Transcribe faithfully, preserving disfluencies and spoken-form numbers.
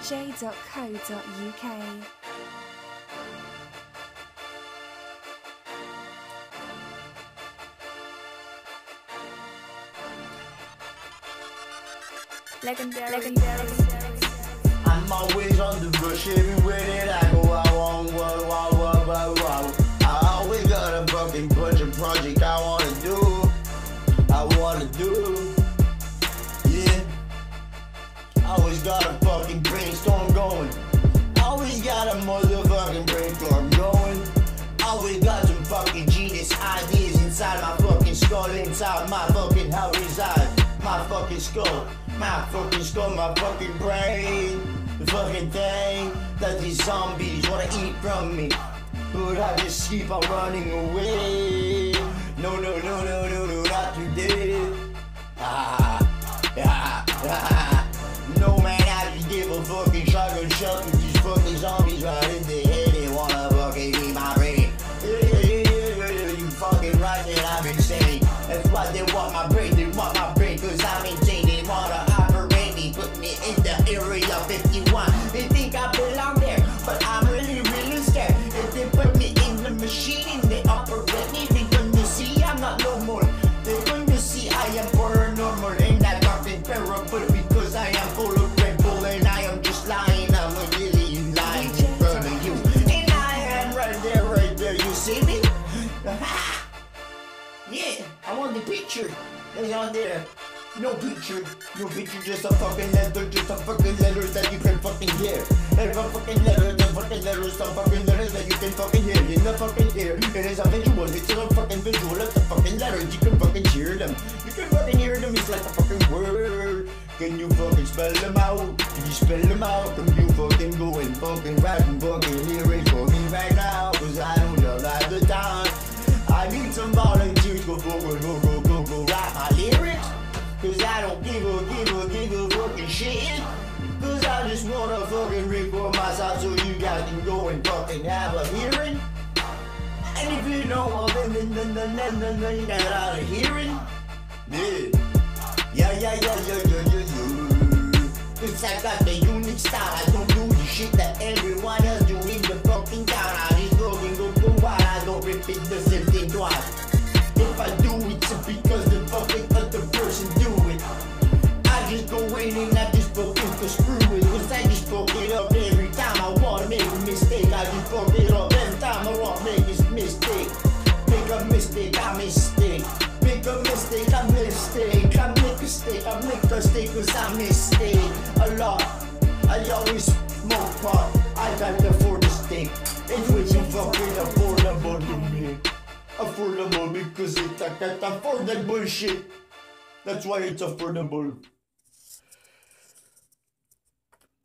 j dot co dot u k. Legendary. Legendary. I'm always on the rush everywhere that I go. I want what, what, what, what, what. I always got a fucking bunch of project I wanna do. I wanna do. Yeah. Always got a fucking brainstorm going. Always got a motherfucking brainstorm going. Always got some fucking genius ideas inside my fucking skull. Inside my fucking house resides my fucking skull. My fucking skull, my fucking brain. The fucking thing that these zombies wanna eat from me. But I just keep on running away. No, no, no, no, no, no, not today. Ah, ah, ah. No man, I just give a fucking shotgun shot with these fucking zombies right in the head. They wanna fucking eat my brain. Yeah, yeah, yeah, yeah, yeah, you fucking right that I've been saying. That's why they want my brain, they want my brain, cause I'm insane. They wanna operate me, put me in the area fifty-one. They think I belong there, but I'm really, really scared. If they put me in the machine and they operate me, they're gonna see I'm not normal. They're gonna see I am paranormal and I'm fucking terrible because I am full of Red Bull and I am just lying. I'm a million lying in front of you. And I am right there, right there. You see me? Yeah, I want the picture. It's on there. No picture, no picture, just a fucking letter, just a fucking letter that you can fucking hear. There's a fucking letter, the fucking letters, some fucking letters that you can fucking hear in the fucking ear. It is a visual, it's a fucking visual, it's a fucking letters, you can fucking hear them. You can fucking hear them, it's like a fucking word. Can you fucking spell them out? Can you spell them out? Can you fucking go and fucking write and fucking lyrics for me right now? Cause I don't know at the time. I need some volunteers, go, go, go, go, go, go, go, write my lyrics. Cause I don't give a, give a, give a fucking shit. Cause I just wanna fucking record myself so you guys can go and fucking have a hearing. And if you know all then then then then then then then you got out of hearing. Yeah. Yeah, yeah, yeah, yeah, yeah, yeah, yeah. Cause I got the unique style. I don't do the shit that everyone else do in the fucking town. I just fucking go go wild. I don't repeat the same thing twice. If I do it, it's because the fucking other person do it. I just go in and I just fucking screw it. Cause I just fuck it up every time I wanna make a mistake. I just fuck it up every time I wanna make a mistake. Make a mistake, I mistake. Make a mistake, I mistake. I make a mistake, I make a mistake cause I mistake a lot. I always smoke pot. I can't afford the steak. It's way too fucking affordable to me. Affordable because it's like that affordable bullshit. That's why it's affordable.